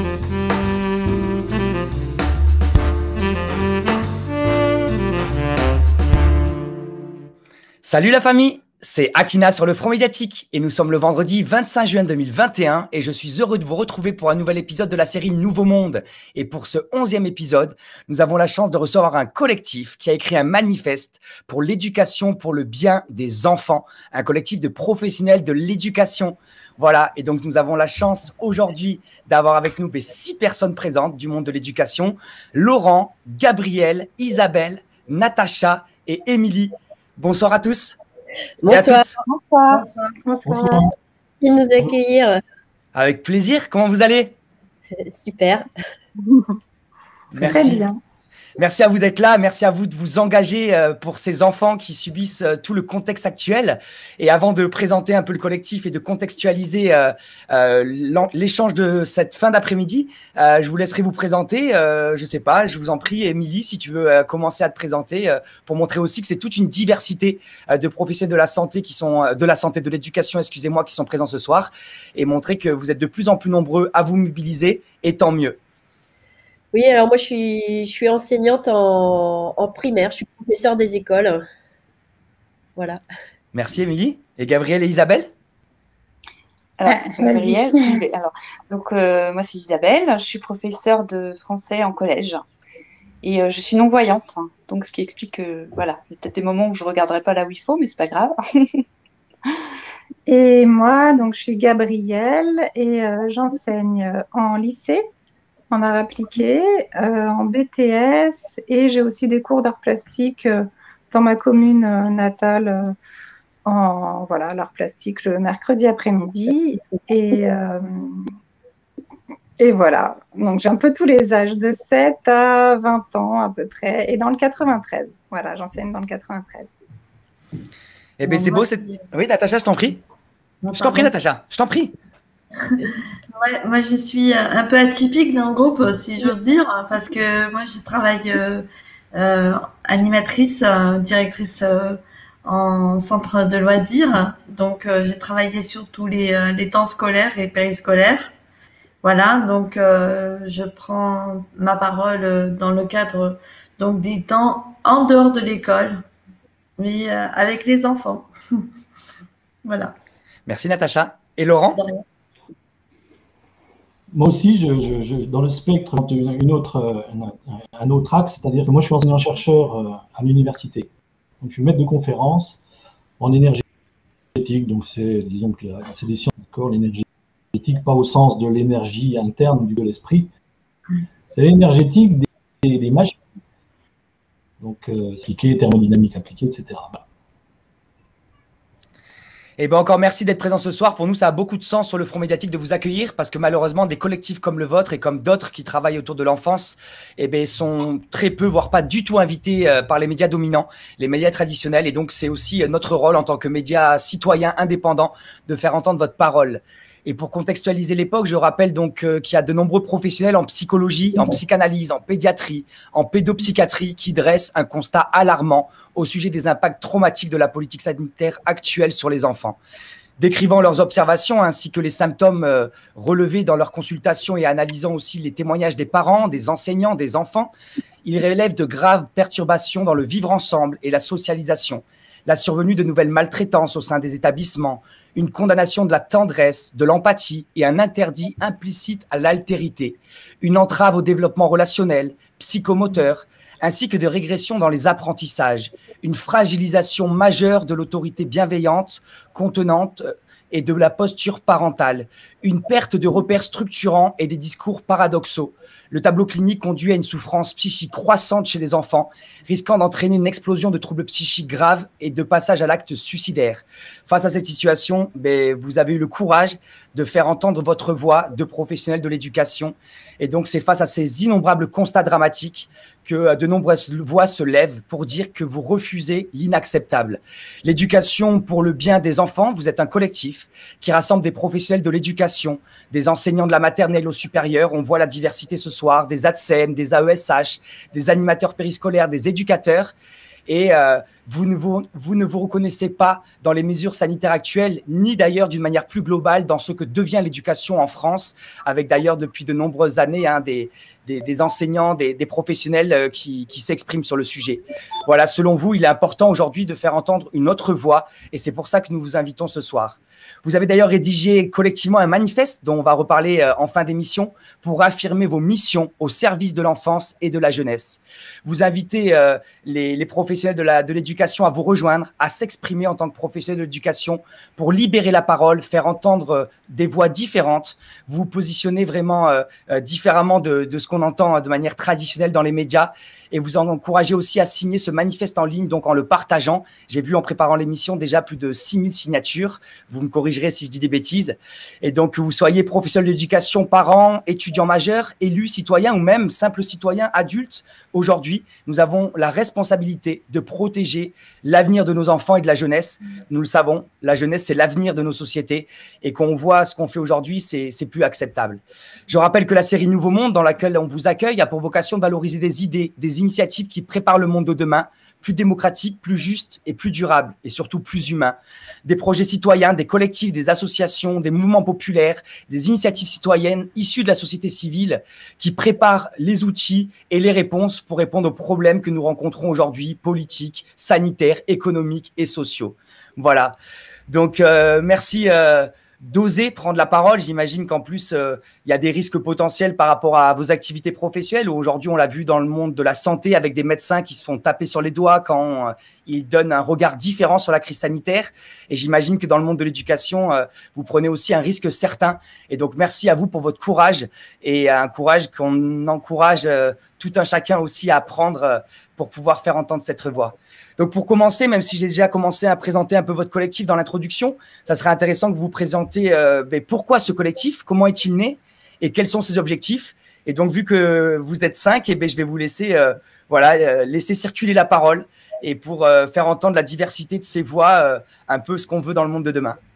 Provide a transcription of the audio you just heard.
Salut la famille, c'est Akina sur le Front Médiatique et nous sommes le vendredi 25 juin 2021 et je suis heureux de vous retrouver pour un nouvel épisode de la série Nouveau Monde. Et pour ce 11e épisode, nous avons la chance de recevoir un collectif qui a écrit un manifeste pour l'éducation pour le bien des enfants, un collectif de professionnels de l'éducation. Voilà, et donc nous avons la chance aujourd'hui d'avoir avec nous 6 personnes présentes du monde de l'éducation, Laurent, Gabriel, Isabelle, Natacha et Émilie. Bonsoir à tous. Bonsoir. Bonsoir. Bonsoir. Merci de nous accueillir. Avec plaisir. Comment vous allez? Super. Merci. Très bien. Merci à vous d'être là. Merci à vous de vous engager pour ces enfants qui subissent tout le contexte actuel. Et avant de présenter un peu le collectif et de contextualiser l'échange de cette fin d'après-midi, je vous laisserai vous présenter. Je ne sais pas, je vous en prie, Émilie, si tu veux commencer à te présenter pour montrer aussi que c'est toute une diversité de professionnels de la santé qui sont de l'éducation, excusez-moi, qui sont présents ce soir et montrer que vous êtes de plus en plus nombreux à vous mobiliser et tant mieux. Oui, alors moi, je suis enseignante en primaire. Je suis professeure des écoles. Voilà. Merci, Émilie. Et Gabriel et Isabelle? Alors, Gabriel, moi, c'est Isabelle. Je suis professeure de français en collège. Et je suis non-voyante. Donc, ce qui explique que, voilà, il y a peut-être des moments où je ne regarderai pas là où il faut, mais ce n'est pas grave. Et moi, donc, je suis Gabrielle et j'enseigne en lycée, en art appliqué, en BTS et j'ai aussi des cours d'art plastique dans ma commune natale en l'art plastique le mercredi après-midi et voilà, donc j'ai un peu tous les âges de 7 à 20 ans à peu près et dans le 93, voilà, j'enseigne dans le 93. Eh bien, c'est beau. Oui, Natacha, je t'en prie. Je t'en prie, Natacha, je t'en prie. Ouais, moi, je suis un peu atypique dans le groupe, si j'ose dire, parce que moi, je travaille animatrice, directrice en centre de loisirs. Donc, j'ai travaillé sur tous les temps scolaires et périscolaires. Voilà, donc je prends ma parole dans le cadre donc des temps en dehors de l'école, mais avec les enfants. Voilà. Merci, Natacha. Et Laurent? Moi aussi, dans le spectre, un autre axe, c'est-à-dire que moi, je suis enseignant-chercheur à l'université. Donc, je suis maître de conférence en énergétique. Donc, disons que c'est des sciences, d'accord, l'énergétique, pas au sens de l'énergie interne de l'esprit. C'est l'énergétique des machines. Donc, appliquée, thermodynamique appliquée, etc. Voilà. Eh bien, encore merci d'être présent ce soir. Pour nous, ça a beaucoup de sens sur le front médiatique de vous accueillir parce que malheureusement, des collectifs comme le vôtre et comme d'autres qui travaillent autour de l'enfance sont très peu, voire pas du tout invités par les médias dominants, les médias traditionnels. Et donc, c'est aussi notre rôle en tant que médias citoyens indépendants de faire entendre votre parole. Et pour contextualiser l'époque, je rappelle donc qu'il y a de nombreux professionnels en psychologie, en psychanalyse, en pédiatrie, en pédopsychiatrie qui dressent un constat alarmant au sujet des impacts traumatiques de la politique sanitaire actuelle sur les enfants. Décrivant leurs observations ainsi que les symptômes relevés dans leurs consultations et analysant aussi les témoignages des parents, des enseignants, des enfants, ils relèvent de graves perturbations dans le vivre ensemble et la socialisation, la survenue de nouvelles maltraitances au sein des établissements, une condamnation de la tendresse, de l'empathie et un interdit implicite à l'altérité, une entrave au développement relationnel, psychomoteur, ainsi que de régression dans les apprentissages, une fragilisation majeure de l'autorité bienveillante, contenante et de la posture parentale, une perte de repères structurants et des discours paradoxaux. Le tableau clinique conduit à une souffrance psychique croissante chez les enfants, risquant d'entraîner une explosion de troubles psychiques graves et de passage à l'acte suicidaire. Face à cette situation, vous avez eu le courage de faire entendre votre voix de professionnels de l'éducation. Et donc, c'est face à ces innombrables constats dramatiques que de nombreuses voix se lèvent pour dire que vous refusez l'inacceptable. L'éducation pour le bien des enfants, vous êtes un collectif qui rassemble des professionnels de l'éducation, des enseignants de la maternelle au supérieur. On voit la diversité ce soir, des ATSEM, des AESH, des animateurs périscolaires, des éducateurs et vous ne vous reconnaissez pas dans les mesures sanitaires actuelles, ni d'ailleurs d'une manière plus globale dans ce que devient l'éducation en France, avec d'ailleurs depuis de nombreuses années des enseignants, des professionnels qui s'expriment sur le sujet. Voilà, selon vous, il est important aujourd'hui de faire entendre une autre voix, et c'est pour ça que nous vous invitons ce soir. Vous avez d'ailleurs rédigé collectivement un manifeste dont on va reparler en fin d'émission pour affirmer vos missions au service de l'enfance et de la jeunesse. Vous invitez les professionnels de l'éducation à vous rejoindre, à s'exprimer en tant que professionnels de l'éducation pour libérer la parole, faire entendre des voix différentes. Vous vous positionnez vraiment différemment de ce qu'on entend de manière traditionnelle dans les médias, et vous en encouragez aussi à signer ce manifeste en ligne, donc en le partageant. J'ai vu en préparant l'émission déjà plus de 6000 signatures. Vous me corrigerez si je dis des bêtises. Et donc, que vous soyez professionnel d'éducation, parents, étudiants majeurs, élus, citoyens ou même simples citoyens adultes, aujourd'hui, nous avons la responsabilité de protéger l'avenir de nos enfants et de la jeunesse. Nous le savons, la jeunesse, c'est l'avenir de nos sociétés, et qu'on voit ce qu'on fait aujourd'hui, c'est plus acceptable. Je rappelle que la série Nouveau Monde, dans laquelle on vous accueille, a pour vocation de valoriser des idées, des initiatives qui préparent le monde de demain, plus démocratique, plus juste et plus durable, et surtout plus humain. Des projets citoyens, des collectifs, des associations, des mouvements populaires, des initiatives citoyennes issues de la société civile qui préparent les outils et les réponses pour répondre aux problèmes que nous rencontrons aujourd'hui, politiques, sanitaires, économiques et sociaux. Voilà. Donc, merci d'oser prendre la parole. J'imagine qu'en plus, il y a des risques potentiels par rapport à vos activités professionnelles. Aujourd'hui, on l'a vu dans le monde de la santé avec des médecins qui se font taper sur les doigts quand ils donnent un regard différent sur la crise sanitaire. Et j'imagine que dans le monde de l'éducation, vous prenez aussi un risque certain. Et donc, merci à vous pour votre courage, et un courage qu'on encourage tout un chacun aussi à prendre pour pouvoir faire entendre cette voix. Donc, pour commencer, même si j'ai déjà commencé à présenter un peu votre collectif dans l'introduction, ça serait intéressant que vous présentiez pourquoi ce collectif, comment est-il né et quels sont ses objectifs. Et donc, vu que vous êtes 5, je vais vous laisser, laisser circuler la parole, et pour faire entendre la diversité de ces voix, un peu ce qu'on veut dans le monde de demain.